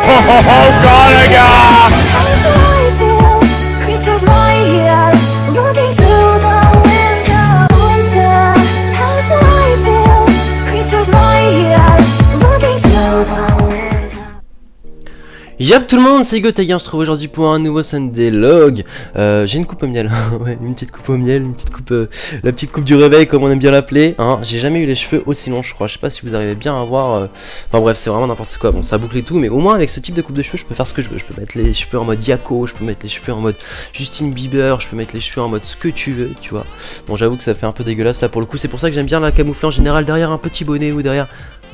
Oh god, les gars! Yep tout le monde, c'est Gotaga, on se retrouve aujourd'hui pour un nouveau Sunday Log. J'ai une coupe au miel, ouais, une petite coupe au miel, une petite coupe, la petite coupe du réveil comme on aime bien l'appeler. Hein. J'ai jamais eu les cheveux aussi longs je crois, je sais pas si vous arrivez bien à voir. Enfin bref, c'est vraiment n'importe quoi, bon ça boucle et tout, mais au moins avec ce type de coupe de cheveux je peux faire ce que je veux. Je peux mettre les cheveux en mode Yako, je peux mettre les cheveux en mode Justin Bieber, je peux mettre les cheveux en mode ce que tu veux, tu vois. Bon j'avoue que ça fait un peu dégueulasse là pour le coup, c'est pour ça que j'aime bien la camoufler en général derrière un petit bonnet ou derrière...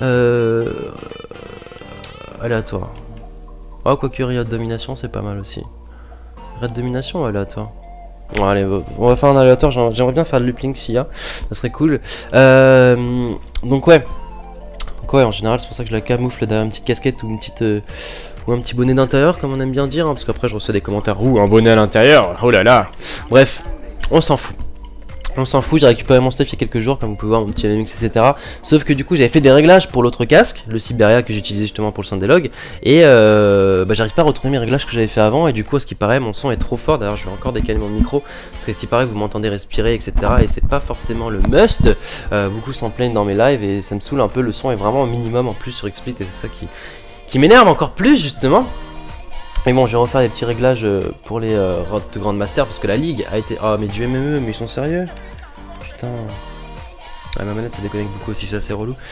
aléatoire. Oh, quoique Riot Domination, c'est pas mal aussi. Riot Domination ou aléatoire? Bon, allez, on va faire un aléatoire. J'aimerais bien faire le looping s'il y a. Ça serait cool. Donc, ouais. En général, c'est pour ça que je la camoufle derrière une petite casquette ou une petite. Ou un petit bonnet d'intérieur, comme on aime bien dire. Hein, parce qu'après, je reçois des commentaires. Ouh, un bonnet à l'intérieur. Oh là là. Bref, on s'en fout. On s'en fout, j'ai récupéré mon stuff il y a quelques jours, comme vous pouvez voir, mon petit MMX, etc. Sauf que du coup, j'avais fait des réglages pour l'autre casque, le Siberia que j'utilisais justement pour le Sunday Log. Et j'arrive pas à retourner mes réglages que j'avais fait avant. Et du coup, à ce qui paraît, mon son est trop fort. D'ailleurs, je vais encore décaler mon micro. Parce qu'à ce qui paraît, vous m'entendez respirer, etc. Et c'est pas forcément le must. Beaucoup s'en plaignent dans mes lives et ça me saoule un peu. Le son est vraiment au minimum en plus sur XSplit. Et c'est ça qui m'énerve encore plus, justement. Mais bon, je vais refaire des petits réglages pour les Road to Grandmaster parce que la ligue a été... Ah, mais du MME, mais ils sont sérieux? Putain... Ah, ma manette ça déconnecte beaucoup aussi, c'est assez relou.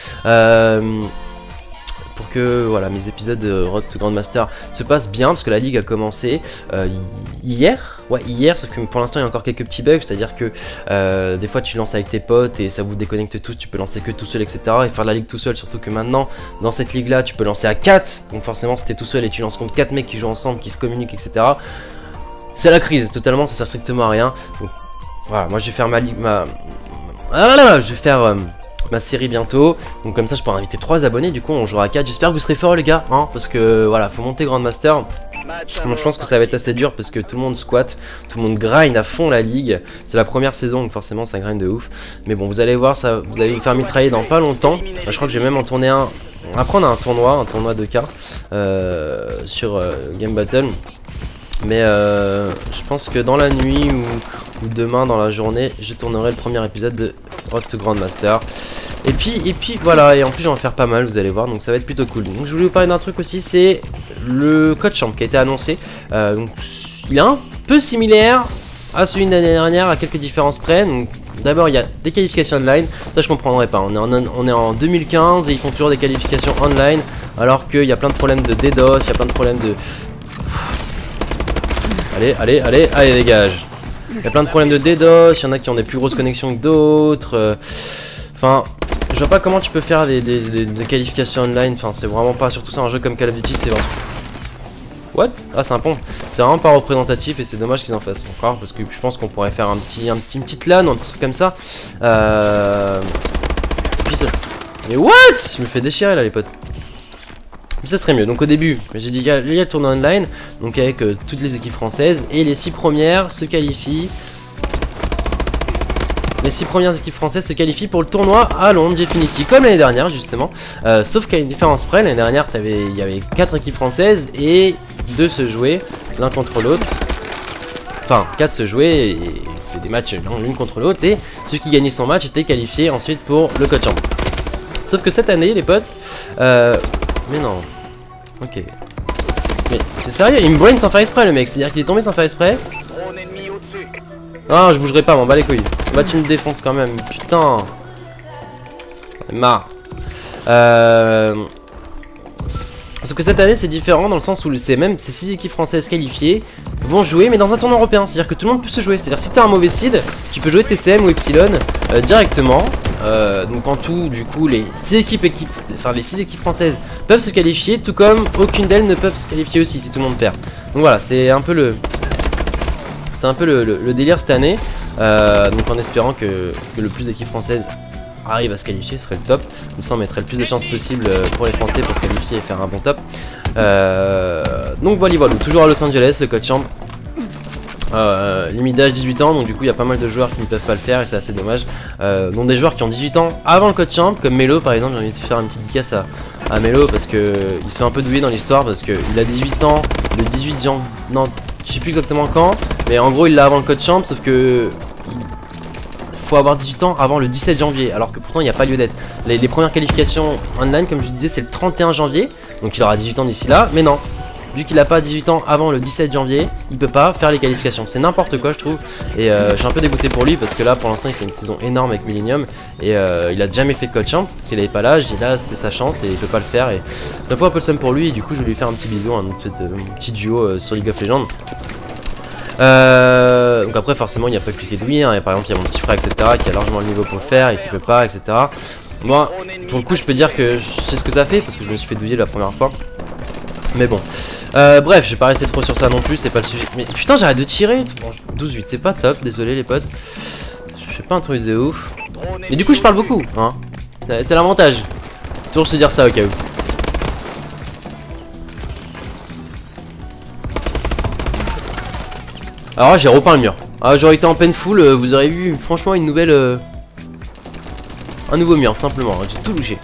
Pour que voilà, mes épisodes de Road to Grandmaster se passent bien parce que la ligue a commencé hier. Ouais, hier, sauf que pour l'instant il y a encore quelques petits bugs, c'est-à-dire que des fois tu lances avec tes potes et ça vous déconnecte tous, tu peux lancer que tout seul, etc. Et faire la ligue tout seul, surtout que maintenant dans cette ligue là tu peux lancer à 4, donc forcément si t'es tout seul et tu lances contre 4 mecs qui jouent ensemble, qui se communiquent, etc. C'est la crise, totalement, ça sert strictement à rien. Donc voilà, moi je vais faire ma ligue, ma série bientôt, donc comme ça je pourrai inviter 3 abonnés, du coup on jouera à 4, j'espère que vous serez forts les gars, hein, parce que voilà, faut monter Grandmaster. Donc je pense que ça va être assez dur parce que tout le monde squatte, tout le monde grind à fond la ligue. C'est la première saison donc forcément ça grind de ouf. Mais bon vous allez voir, ça, vous allez vous faire mitrailler dans pas longtemps. Je crois que je vais même en tourner un. Après on a un tournoi 2K sur Game Battle. Mais je pense que dans la nuit ou demain dans la journée je tournerai le premier épisode de Road to Grandmaster. Et puis voilà, et en plus j'en vais en faire pas mal, vous allez voir, donc ça va être plutôt cool. Donc je voulais vous parler d'un truc aussi, c'est le code champ qui a été annoncé. Donc il est un peu similaire à celui de l'année dernière, à quelques différences près. Donc d'abord il y a des qualifications online, ça je comprendrais pas, on est en 2015 et ils font toujours des qualifications online alors qu'il y a plein de problèmes de DDoS, il y a plein de problèmes de... Allez dégage. Il y a plein de problèmes de DDoS, il y en a qui ont des plus grosses connexions que d'autres. Enfin, je vois pas comment tu peux faire des qualifications online. Enfin, c'est vraiment pas, surtout ça un jeu comme Call of Duty, c'est vraiment... What? Ah, c'est un pont. C'est vraiment pas représentatif et c'est dommage qu'ils en fassent encore parce que je pense qu'on pourrait faire une petite LAN ou un truc comme ça. Et puis ça... Mais what? Je me fais déchirer là les potes. Mais ça serait mieux. Donc au début, j'ai dit il y a le tournoi online, donc avec toutes les équipes françaises et les 6 premières se qualifient. Les 6 premières équipes françaises se qualifient pour le tournoi à Londres Gfinity, comme l'année dernière justement. Sauf qu'il y a une différence près, l'année dernière il y avait 4 équipes françaises et 2 se jouaient l'un contre l'autre. Enfin 4 se jouaient et c'était des matchs l'une contre l'autre et celui qui gagnait son match était qualifié ensuite pour le code champ. Sauf que cette année les potes, mais non, ok. Mais c'est sérieux, il me brain sans faire exprès le mec, c'est-à-dire qu'il est tombé sans faire exprès. Non, je bougerai pas, m'en bats les couilles. Bah tu me défonces quand même, putain. J'en ai marre. Sauf que cette année c'est différent dans le sens où ces 6 équipes françaises qualifiées vont jouer mais dans un tournoi européen. C'est à dire que tout le monde peut se jouer. C'est à dire si t'as un mauvais seed, tu peux jouer TCM ou Epsilon directement. Donc en tout du coup les 6 équipes françaises peuvent se qualifier, tout comme aucune d'elles ne peuvent se qualifier aussi si tout le monde perd. Donc voilà, c'est un peu le délire cette année. Donc en espérant que le plus d'équipes françaises arrive à se qualifier, ce serait le top. Comme ça on mettrait le plus de chances possible pour les Français pour se qualifier et faire un bon top. Donc voilà, toujours à Los Angeles, le code champ. limite d'âge 18 ans, donc du coup il y a pas mal de joueurs qui ne peuvent pas le faire et c'est assez dommage. Donc des joueurs qui ont 18 ans avant le code champ, comme Melo par exemple, j'ai envie de faire une petite dédicace à Melo parce que il se fait un peu douiller dans l'histoire parce que il a 18 ans le 18 janvier, non je sais plus exactement quand, mais en gros il l'a avant le code champ, sauf que faut avoir 18 ans avant le 17 janvier, alors que pourtant il n'y a pas lieu d'être. Les premières qualifications online, comme je disais, c'est le 31 janvier, donc il aura 18 ans d'ici là, mais non. Vu qu'il n'a pas 18 ans avant le 17 janvier, il peut pas faire les qualifications. C'est n'importe quoi je trouve. Et je suis un peu dégoûté pour lui parce que là pour l'instant il fait une saison énorme avec Millennium. Et il a jamais fait de code champ parce qu'il avait pas l'âge. Et là c'était sa chance et il peut pas le faire. Et ça fait un peu le seum pour lui. Et du coup je vais lui faire un petit bisou, un petit duo sur League of Legends. Donc après forcément il n'y a pas que cliquer de lui, hein. Par exemple il y a mon petit frère etc qui a largement le niveau pour le faire et qui peut pas etc. Moi pour le coup je peux dire que je sais ce que ça fait parce que je me suis fait douiller la première fois. Mais bon, bref, je vais pas rester trop sur ça non plus, c'est pas le sujet. Mais putain, j'arrête de tirer. Bon, 12-8, c'est pas top, désolé les potes. Je fais pas un truc de ouf. Et du coup, je parle beaucoup, hein. C'est l'avantage. Toujours se dire ça au cas où. Alors là, j'ai repeint le mur. Ah, j'aurais été en painful, vous aurez vu franchement une nouvelle. Un nouveau mur, tout simplement. J'ai tout louché.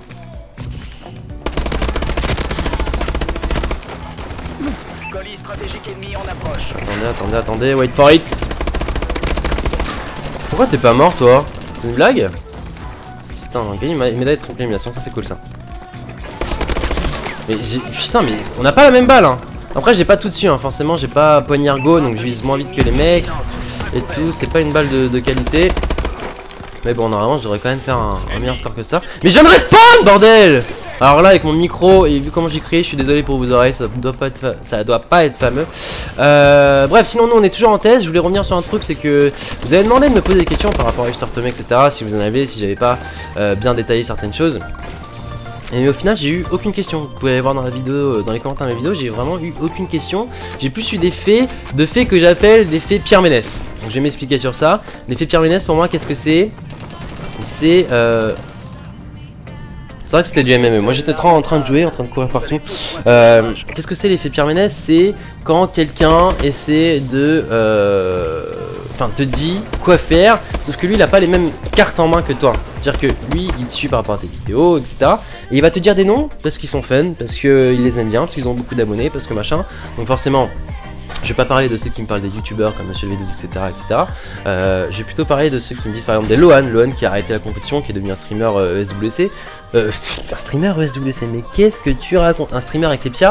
Attendez, wait for it. Pourquoi t'es pas mort toi? C'est une blague? Putain, on gagne une médaille de triple élimination, ça c'est cool ça. Mais putain, mais on n'a pas la même balle hein. Après j'ai pas tout dessus hein, forcément j'ai pas poignard go donc je vise moins vite que les mecs et tout, c'est pas une balle de qualité. Mais bon normalement je devrais quand même faire un meilleur score que ça. Mais je me respawn bordel. Alors là avec mon micro et vu comment j'ai crié, je suis désolé pour vos oreilles, ça doit pas être fameux. Bref, sinon nous on est toujours en thèse. Je voulais revenir sur un truc, c'est que vous avez demandé de me poser des questions par rapport à Hector Tomé, etc. Si vous en avez, si j'avais pas bien détaillé certaines choses. Et mais au final j'ai eu aucune question. Vous pouvez aller voir dans la vidéo, dans les commentaires de ma vidéo, j'ai vraiment eu aucune question. J'ai plus eu des faits, que j'appelle des faits Pierre Ménès. Donc je vais m'expliquer sur ça. Les faits Pierre Ménès pour moi qu'est-ce que c'est? C'est vrai que c'était du MMA. Moi j'étais en train de jouer, en train de courir partout. Qu'est-ce que c'est l'effet Pierre Ménès? C'est quand quelqu'un essaie de... Enfin te dit quoi faire, sauf que lui il a pas les mêmes cartes en main que toi. C'est-à-dire que lui il te suit par rapport à tes vidéos, etc. Et il va te dire des noms parce qu'ils sont fun, parce qu'ils les aiment bien, parce qu'ils ont beaucoup d'abonnés, parce que machin. Donc forcément... je vais pas parler de ceux qui me parlent des youtubeurs comme Monsieur V12 etc etc. Je vais plutôt parler de ceux qui me disent par exemple des Lohan qui a arrêté la compétition, qui est devenu un streamer ESWC. Un streamer ESWC, mais qu'est-ce que tu racontes? Un streamer avec les Pia.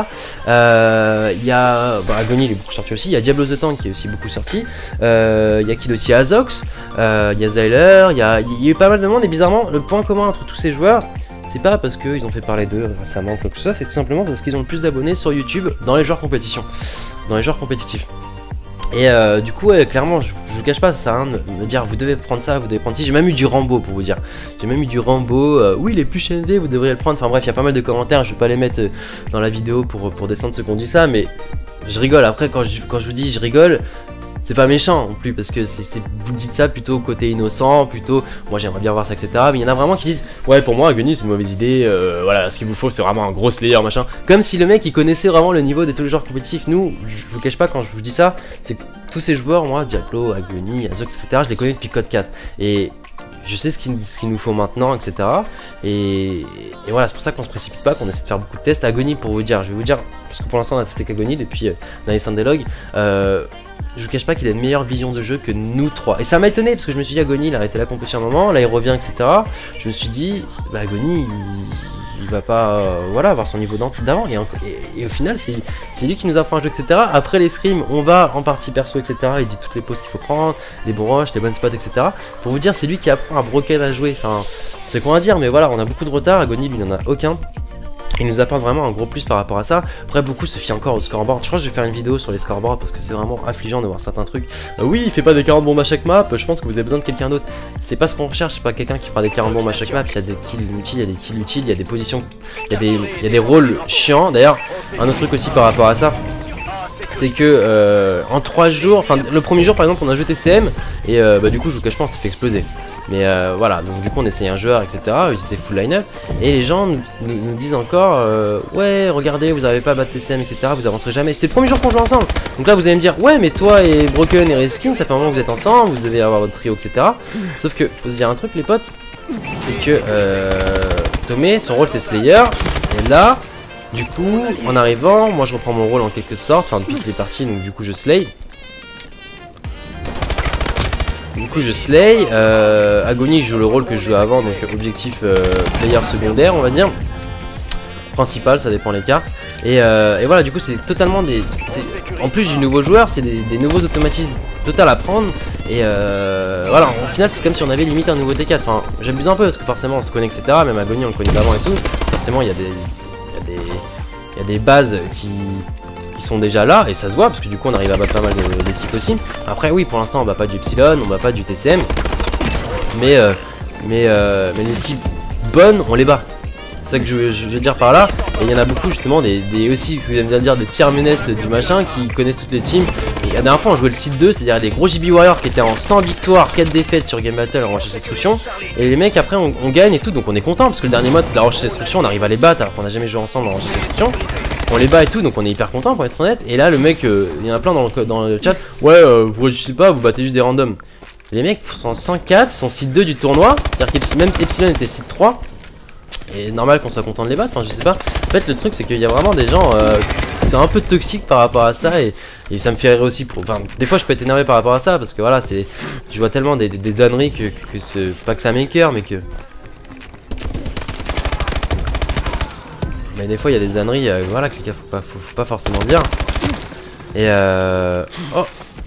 Il y a Agony, il est beaucoup sorti aussi. Il y a Diablo the Tank qui est aussi beaucoup sorti. Il y a Kidoti Azox. Il y a Zyler. Il y a eu pas mal de monde et bizarrement le point commun entre tous ces joueurs, c'est pas parce qu'ils ont fait parler d'eux récemment ou quoi que ce soit, c'est tout simplement parce qu'ils ont le plus d'abonnés sur YouTube dans les joueurs compétition, dans les joueurs compétitifs. Et du coup, clairement, je vous cache pas, ça sert à rien de me dire vous devez prendre ça, vous devez prendre ci. J'ai même eu du Rambo pour vous dire. J'ai même eu du Rambo. Oui, les plus chaînés, vous devriez le prendre. Enfin bref, il y a pas mal de commentaires. Je vais pas les mettre dans la vidéo pour descendre ceux qui ont dit ça, mais je rigole. Après, quand je vous dis je rigole, c'est pas méchant non plus parce que vous dites ça plutôt côté innocent, plutôt moi j'aimerais bien voir ça etc. Mais il y en a vraiment qui disent ouais pour moi Agony c'est une mauvaise idée, voilà ce qu'il vous faut c'est vraiment un gros slayer machin. Comme si le mec il connaissait vraiment le niveau de tous les joueurs compétitifs. Nous je vous cache pas quand je vous dis ça, c'est que tous ces joueurs moi Diablo, Agony, Azox etc. je les connais depuis code 4 et je sais ce qu'il nous faut maintenant etc. Et voilà c'est pour ça qu'on se précipite pas, qu'on essaie de faire beaucoup de tests. Agony pour vous dire, je vais vous dire parce que pour l'instant on a testé qu'Agony depuis dans les Sundaylog. Je vous cache pas qu'il a une meilleure vision de jeu que nous trois. Et ça m'a étonné parce que je me suis dit Agony il a arrêté la compétition un moment, là il revient etc. Je me suis dit bah Agony il va pas voilà avoir son niveau d'avant et au final c'est lui qui nous apprend un jeu etc. Après les scrims on va en partie perso etc. Il dit toutes les pauses qu'il faut prendre, les bons rushs, les bonnes spots etc. Pour vous dire c'est lui qui apprend à broken à jouer. Enfin c'est quoi à dire mais voilà on a beaucoup de retard. Agony lui il en a aucun. Il nous apporte vraiment un gros plus par rapport à ça. Après beaucoup se fient encore au scoreboard. Je crois que je vais faire une vidéo sur les scoreboards parce que c'est vraiment affligeant de voir certains trucs. Oui il fait pas des 40 bombes à chaque map. Je pense que vous avez besoin de quelqu'un d'autre. C'est pas ce qu'on recherche, c'est pas quelqu'un qui fera des 40 bombes à chaque map. Il y a des kills inutiles, il y a des kills utiles, il y a des positions, il y a des rôles chiants. D'ailleurs un autre truc aussi par rapport à ça, c'est que en 3 jours, enfin le premier jour par exemple on a jeté CM et du coup je vous cache pas on s'est fait exploser. Mais voilà, donc du coup on essayait un joueur, etc. Ils étaient full line-up. Et les gens nous disent encore ouais, regardez, vous n'avez pas à battre TCM, etc. Vous avancerez jamais. C'était le premier jour qu'on jouait ensemble. Donc là vous allez me dire, ouais, mais toi et Broken et Reskin, ça fait un moment que vous êtes ensemble, vous devez avoir votre trio, etc. Sauf que faut se dire un truc, les potes, c'est que Tomé, son rôle c'était Slayer. Et là, du coup, en arrivant, moi je reprends mon rôle en quelque sorte. Enfin, depuis qu'il est parti, donc du coup je slay. Agony joue le rôle que je jouais avant, donc objectif player secondaire, on va dire. Principal, ça dépend les cartes. Et voilà, du coup, c'est totalement des. En plus du nouveau joueur, c'est des nouveaux automatismes total à prendre. Et voilà, au final, c'est comme si on avait limite un nouveau T4. Enfin, j'abuse un peu parce que forcément, on se connaît, etc. Même Agony, on le connaît d'avant et tout. Forcément, il y a des bases qui sont déjà là, et ça se voit parce que du coup on arrive à battre pas mal d'équipes aussi. Après oui, pour l'instant on bat pas du Epsilon, on bat pas du TCM, mais les équipes bonnes on les bat. C'est ça que je veux dire par là. Et il y en a beaucoup justement aussi, ce que j'aime bien dire, des Pierre Ménès du machin qui connaissent toutes les teams. Et la dernière fois on jouait le site 2, c'est-à-dire des gros JB Warriors qui étaient en 100 victoires, 4 défaites sur Game Battle en recherche d'instruction. Et les mecs après on gagne et tout, donc on est content parce que le dernier mode c'est la recherche d'instruction, on arrive à les battre alors qu'on a jamais joué ensemble en recherche d'instruction. On les bat et tout, donc on est hyper content pour être honnête. Et là le mec, il y en a plein dans le chat, ouais je sais pas, vous battez juste des randoms. Les mecs sont 104, sont site 2 du tournoi, c'est-à-dire que même Epsilon était site 3. Et normal qu'on soit content de les battre, enfin je sais pas. En fait le truc c'est qu'il y a vraiment des gens qui sont un peu toxiques par rapport à ça, et ça me fait rire aussi. Enfin des fois je peux être énervé par rapport à ça parce que voilà, je vois tellement des âneries que pas que ça m'écoeure, mais que... Mais des fois il y a des âneries, voilà, que les gars faut pas forcément dire. Et oh.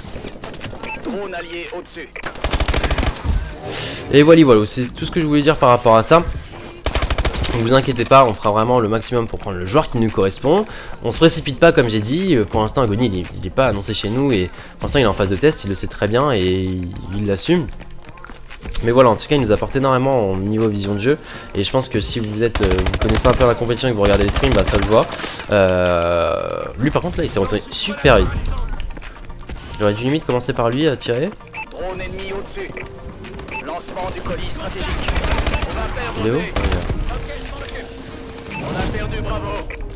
Et voilà, c'est tout ce que je voulais dire par rapport à ça. Donc vous inquiétez pas, on fera vraiment le maximum pour prendre le joueur qui nous correspond. On se précipite pas comme j'ai dit. Pour l'instant Agony il est pas annoncé chez nous, et pour l'instant il est en phase de test, il le sait très bien et il l'assume. Mais voilà, en tout cas il nous apporte énormément en niveau vision de jeu. Et je pense que si vous connaissez un peu la compétition et que vous regardez les streams, bah ça se voit. Lui par contre là il s'est retourné super vite. J'aurais dû limite commencer par lui à tirer. Drone ennemi au-dessus. Lancement du colis stratégique. Il est où? On a perdu, bravo.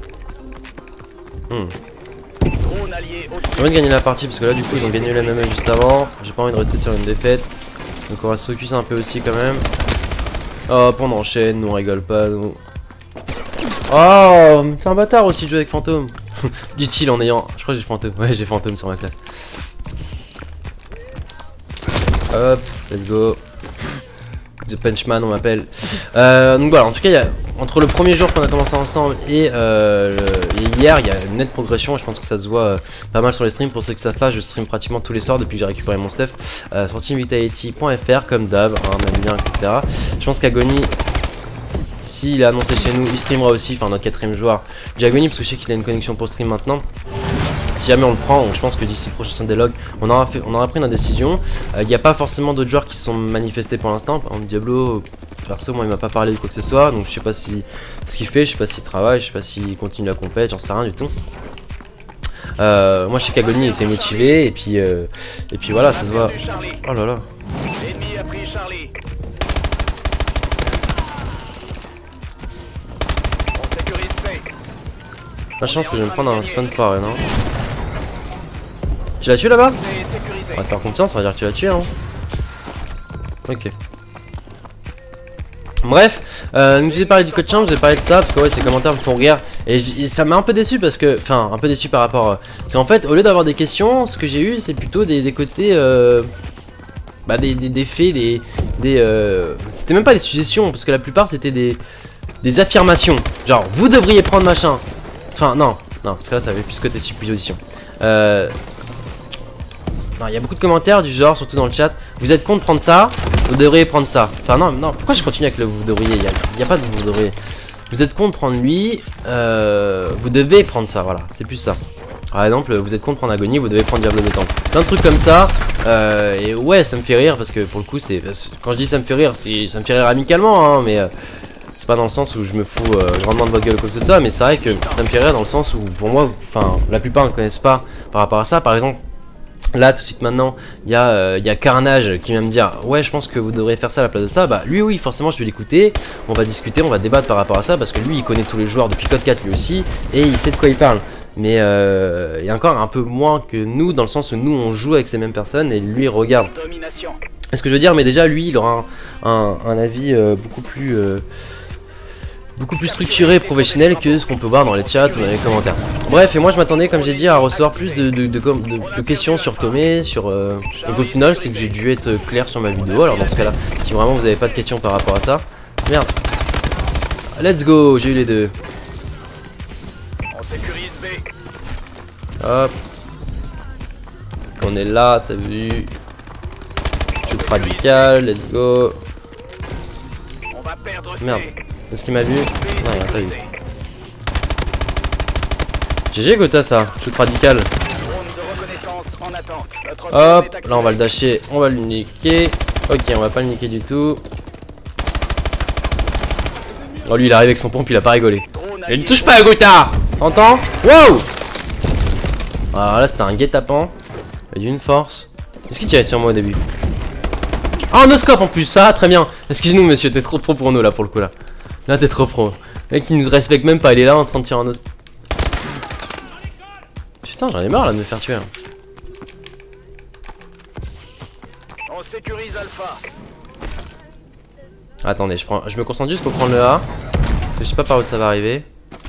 Drone allié au-dessus. J'ai envie de gagner la partie parce que là du coup ils ont gagné le MMA juste avant. J'ai pas envie de rester sur une défaite. Donc on va se focus un peu aussi quand même. Hop, on enchaîne, nous on rigole pas. Nous... Oh, c'est un bâtard aussi de jouer avec Fantôme. Dit-il en ayant... Je crois que j'ai Fantôme. Ouais, j'ai Fantôme sur ma classe. Hop, let's go. The Punchman on m'appelle. Donc voilà, en tout cas il y a, entre le premier jour qu'on a commencé ensemble et hier, il y a une nette progression. Et je pense que ça se voit pas mal sur les streams. Pour ceux qui savent pas, je stream pratiquement tous les soirs depuis que j'ai récupéré mon stuff sur teamvitality.fr comme d'hab, même lien, etc. Je pense qu'Agony, s'il est annoncé chez nous, il streamera aussi, enfin notre 4ème joueur. J'ai Agony parce que je sais qu'il a une connexion pour stream maintenant. Si jamais on le prend, donc je pense que d'ici le prochain Sundaylog, on aura pris une décision. Il n'y a pas forcément d'autres joueurs qui se sont manifestés pour l'instant. Par exemple Diablo, perso, moi il m'a pas parlé de quoi que ce soit, donc je sais pas ce qu'il fait, je sais pas s'il travaille, je sais pas s'il continue la compète, j'en sais rien du tout. Moi je sais qu'Agony était motivé, et puis voilà, ça se voit. Oh là là. L'ennemi a pris Charlie. On sécurise C. Là je pense que je vais me prendre un spawn foiré, non? Tu l'as tué là-bas? On va te faire confiance, on va dire que tu l'as tué, hein. Ok. Bref, je vous ai parlé du code champ, je vous ai parlé de ça parce que ouais, ces commentaires me font rire. Et ça m'a un peu déçu parce que, enfin, un peu déçu par rapport. Parce qu'en fait, au lieu d'avoir des questions, ce que j'ai eu, c'est plutôt des côtés, bah, des faits, c'était même pas des suggestions parce que la plupart c'était des affirmations. Genre, vous devriez prendre machin. Enfin, non, parce que là, ça avait plus côté supposition. Il y a beaucoup de commentaires du genre, surtout dans le chat. Vous êtes contre prendre ça, vous devriez prendre ça. Enfin non, pourquoi je continue avec le vous devriez? Il n'y a pas de vous devriez. Vous êtes contre prendre lui, vous devez prendre ça, voilà, c'est plus ça. Par exemple, vous êtes contre prendre Agony, vous devez prendre Diablo de Temple. Plein de trucs comme ça, et ouais, ça me fait rire parce que pour le coup, quand je dis ça me fait rire, ça me fait rire amicalement, hein, mais c'est pas dans le sens où je me fous, je rentre dans votre gueule ou quoi que ce soit, mais c'est vrai que ça me fait rire dans le sens où pour moi, enfin, la plupart ne connaissent pas par rapport à ça. Par exemple, Là tout de suite maintenant il y a Carnage qui vient me dire ouais je pense que vous devrez faire ça à la place de ça. Bah lui oui forcément je vais l'écouter, on va discuter, on va débattre par rapport à ça parce que lui il connaît tous les joueurs depuis Code 4 lui aussi et il sait de quoi il parle. Mais il y a encore un peu moins que nous dans le sens où nous on joue avec ces mêmes personnes et lui il regarde. Est-ce que je veux dire, mais déjà lui il aura un avis beaucoup plus structuré et professionnel que ce qu'on peut voir dans les chats ou dans les commentaires. Bref, et moi je m'attendais comme j'ai dit à recevoir plus de questions sur Tomé, sur donc au final c'est que j'ai dû être clair sur ma vidéo. Alors dans ce cas là, si vraiment vous n'avez pas de questions par rapport à ça, merde. Let's go, j'ai eu les deux. On sécurise B. Hop. On est là, t'as vu. Shoot radical, let's go. On va perdre C. Merde. Est-ce qu'il m'a vu? Non, il m'a pas vu. GG Gotha ça, shoot radical. Hop, là on va le dasher, on va le niquer. Ok, on va pas le niquer du tout. Oh lui il arrive avec son pompe, il a pas rigolé. Il ne touche pas à Gotha. T'entends? Wow. Alors là c'était un guet-apens. D'une force. Est-ce qu'il tirait sur moi au début? Oh no scope en plus, ça très bien. Excuse-nous monsieur, t'es trop pro pour nous là pour le coup là. Là t'es trop pro. Le mec il nous respecte même pas, il est là en train de tirer un os. Putain j'en ai marre là de me faire tuer. On sécurise Alpha. Attendez, je me concentre juste pour prendre le A. Parce que je sais pas par où ça va arriver.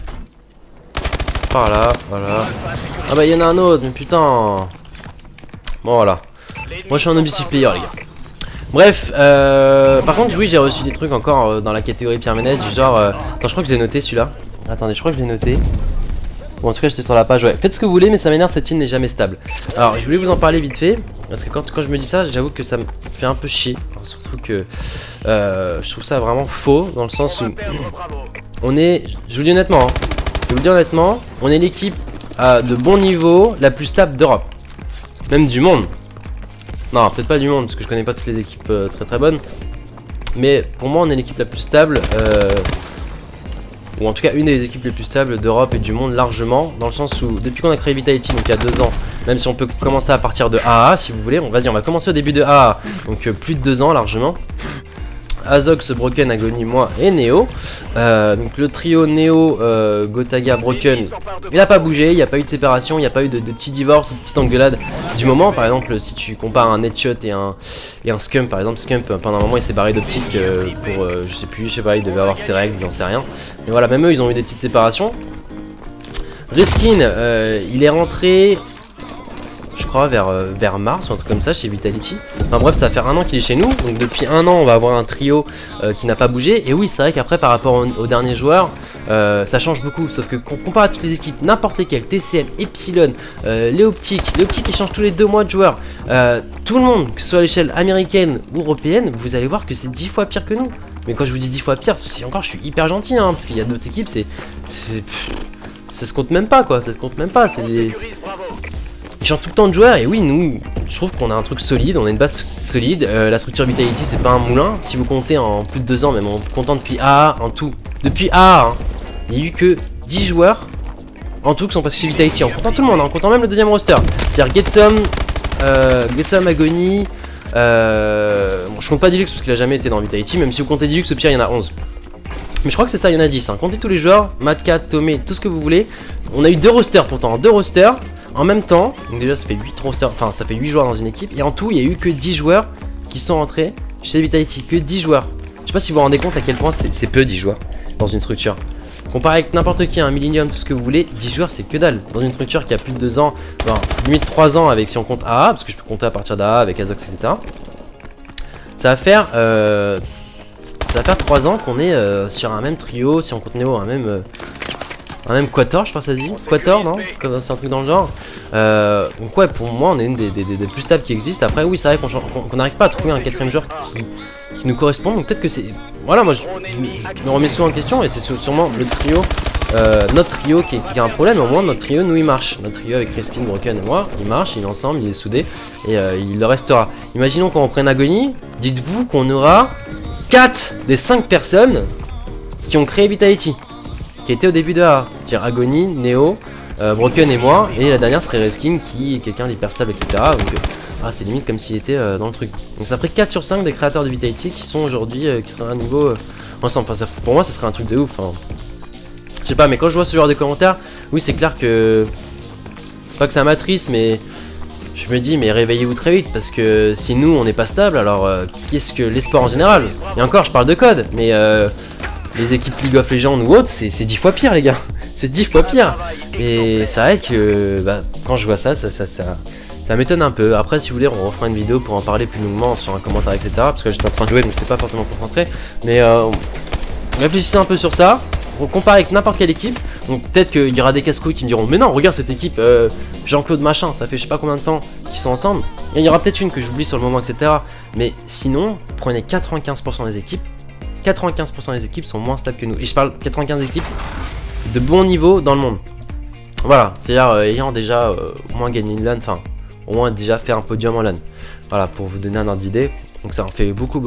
Par là, voilà. Ah bah il y en a un autre, mais putain. Bon voilà. Moi je suis un objectif player les gars. Bref, par contre oui j'ai reçu des trucs encore dans la catégorie Pierre Ménès du genre attends je crois que je l'ai noté celui-là. Attendez je crois que je l'ai noté. Bon en tout cas j'étais sur la page ouais. Faites ce que vous voulez mais ça m'énerve, cette team n'est jamais stable. Alors je voulais vous en parler vite fait. Parce que quand je me dis ça j'avoue que ça me fait un peu chier. Alors, surtout que je trouve ça vraiment faux. Dans le sens où on est, je vous le dis honnêtement hein, je vais vous le dire honnêtement, on est l'équipe de bon niveau la plus stable d'Europe. Même du monde. Non, peut-être pas du monde, parce que je connais pas toutes les équipes très bonnes. Mais pour moi, on est l'équipe la plus stable, ou en tout cas une des équipes les plus stables d'Europe et du monde largement. Dans le sens où, depuis qu'on a créé Vitality, donc il y a 2 ans, même si on peut commencer à partir de AA, si vous voulez, vas-y, on va commencer au début de AA, donc plus de 2 ans largement. Azox, Broken, Agony, moi et Neo. Donc le trio Neo, Gotaga, Broken, il a pas bougé, il n'y a pas eu de séparation, il n'y a pas eu de petit divorce ou de petite engueulade du moment. Par exemple, si tu compares un Headshot et un Scump, par exemple, Scump pendant un moment il s'est barré d'optique pour, je sais pas, il devait avoir ses règles, j'en sais rien. Mais voilà, même eux ils ont eu des petites séparations. Reskin, il est rentré... je crois vers mars ou un truc comme ça chez Vitality. Enfin bref, ça va faire 1 an qu'il est chez nous. Donc depuis 1 an on va avoir un trio qui n'a pas bougé. Et oui c'est vrai qu'après par rapport aux derniers joueurs ça change beaucoup. Sauf que comparé à toutes les équipes, n'importe lesquelles, TCM, Epsilon, les optiques ils changent tous les 2 mois de joueurs. Tout le monde, que ce soit à l'échelle américaine ou européenne, vous allez voir que c'est 10 fois pire que nous. Mais quand je vous dis 10 fois pire, si encore je suis hyper gentil hein, parce qu'il y a d'autres équipes, ça se compte même pas quoi, ça se compte même pas. C'est des... Ils changent tout le temps de joueurs et oui nous je trouve qu'on a un truc solide, on a une base solide, la structure Vitality c'est pas un moulin, si vous comptez en plus de 2 ans, même en comptant depuis AA en tout, depuis AA hein, il n'y a eu que 10 joueurs en tout qui sont passés chez Vitality, en comptant tout le monde, en comptant même le deuxième roster, c'est-à-dire Getsum, Agony, bon, je compte pas Dilux parce qu'il a jamais été dans Vitality, même si vous comptez Dilux au pire il y en a 11. Mais je crois que c'est ça, il y en a 10, hein. Comptez tous les joueurs, Madcat, Tomé, tout ce que vous voulez, on a eu 2 rosters pourtant, 2 rosters en même temps, donc déjà ça fait 8 rosters, enfin ça fait 8 joueurs dans une équipe, et en tout il y a eu que 10 joueurs qui sont rentrés chez Vitality, que 10 joueurs. Je sais pas si vous vous rendez compte à quel point c'est peu 10 joueurs dans une structure. Comparé avec n'importe qui, un Millennium, tout ce que vous voulez, 10 joueurs c'est que dalle. Dans une structure qui a plus de 2 ans, enfin, limite 3 ans avec si on compte AA, parce que je peux compter à partir d'AA avec Azox, etc. Ça va faire 3 ans qu'on est sur un même trio, si on compte Neo, un même Quator, je pense que ça se dit. Quator, non? C'est un truc dans le genre. Donc ouais, pour moi, on est une des plus stables qui existent. Après, oui, c'est vrai qu'on n'arrive pas à trouver un 4ème joueur qui nous correspond. Donc peut-être que c'est... Voilà, moi, je me remets souvent en question. Et c'est sûrement le trio, notre trio qui a un problème. Mais au moins, notre trio, nous, il marche. Notre trio avec Reskin, Broken et moi, il marche, il est ensemble, il est soudé. Et il le restera. Imaginons qu'on prenne Agony. Dites-vous qu'on aura 4 des 5 personnes qui ont créé Vitality, qui était au début de A, c'est-à-dire Agony, Neo, Broken et moi, et la dernière serait Reskin qui est quelqu'un d'hyper stable, etc. Donc c'est limite comme s'il était dans le truc. Donc ça ferait 4 sur 5 des créateurs de Vitality qui sont aujourd'hui qui sont à un niveau ensemble. Enfin, pour moi ça serait un truc de ouf. Hein. Je sais pas, mais quand je vois ce genre de commentaires, oui c'est clair que... Pas que ça m'attriste, mais... Je me dis, mais réveillez-vous très vite, parce que si nous on n'est pas stable, alors qu'est-ce que l'esport en général? Et encore, je parle de code, mais les équipes League of Legends ou autres, c'est 10 fois pire, les gars. C'est 10 fois pire. Et c'est vrai que bah, quand je vois ça m'étonne un peu. Après, si vous voulez, on refera une vidéo pour en parler plus longuement sur un commentaire, etc. Parce que j'étais en train de jouer, donc j'étais pas forcément concentré. Mais réfléchissez un peu sur ça. Comparez avec n'importe quelle équipe. Donc peut-être qu'il y aura des casse-couilles qui me diront mais non regarde cette équipe Jean-Claude machin, ça fait je sais pas combien de temps qu'ils sont ensemble. Et il y aura peut-être une que j'oublie sur le moment, etc. Mais sinon prenez 95% des équipes. 95% des équipes sont moins stables que nous. Et je parle 95 équipes de bon niveau dans le monde. Voilà, c'est-à-dire ayant déjà au moins gagné une LAN, enfin au moins déjà fait un podium en LAN. Voilà, pour vous donner un ordre d'idée. Donc ça en fait beaucoup.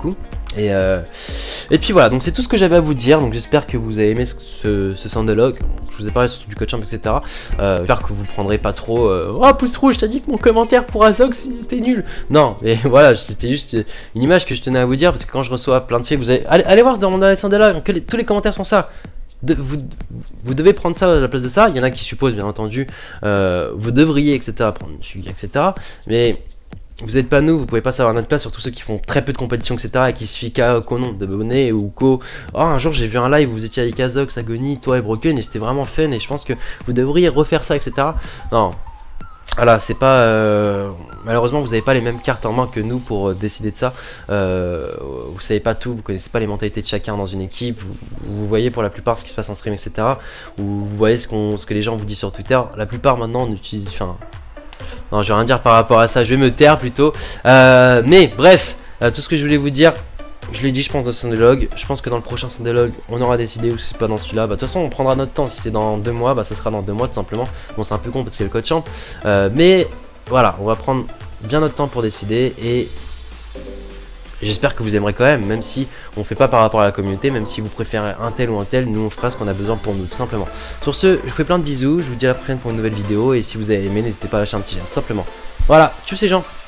Et puis voilà, donc c'est tout ce que j'avais à vous dire. Donc j'espère que vous avez aimé ce Sandalog. Je vous ai parlé surtout du coach champ, etc. J'espère que vous prendrez pas trop oh pouce rouge, t'as dit que mon commentaire pour Azox était nul. Non, mais voilà, c'était juste une image que je tenais à vous dire. Parce que quand je reçois plein de faits, vous allez, allez voir dans mon Sandalog, tous les commentaires sont ça. Vous devez prendre ça à la place de ça. Il y en a qui supposent bien entendu vous devriez, etc. prendre une suivi, etc. Mais vous n'êtes pas nous, vous pouvez pas savoir notre place, surtout ceux qui font très peu de compétition, etc. et qui se fient qu'au nom de abonnés ou qu'au... Oh, un jour j'ai vu un live où vous étiez avec Azox, Agony, toi et Broken et c'était vraiment fun et je pense que vous devriez refaire ça, etc. Non. Voilà, c'est pas... Malheureusement, vous n'avez pas les mêmes cartes en main que nous pour décider de ça. Vous savez pas tout, vous connaissez pas les mentalités de chacun dans une équipe. Vous voyez pour la plupart ce qui se passe en stream, etc. Vous voyez ce que les gens vous disent sur Twitter. La plupart maintenant on utilise... Enfin... Non, je vais rien dire par rapport à ça, je vais me taire plutôt. Mais bref, tout ce que je voulais vous dire, je l'ai dit, je pense, dans le Sandalog. Je pense que dans le prochain Sandalog, on aura décidé, ou si c'est pas dans celui-là. Bah, de toute façon, on prendra notre temps. Si c'est dans 2 mois, bah, ça sera dans 2 mois tout simplement. Bon, c'est un peu con parce qu'il y a le code champ. Mais voilà, on va prendre bien notre temps pour décider. Et j'espère que vous aimerez quand même si on fait pas par rapport à la communauté, même si vous préférez un tel ou un tel, nous on fera ce qu'on a besoin pour nous, tout simplement. Sur ce, je vous fais plein de bisous, je vous dis à la prochaine pour une nouvelle vidéo, et si vous avez aimé, n'hésitez pas à lâcher un petit j'aime, tout simplement. Voilà, tchuss les gens.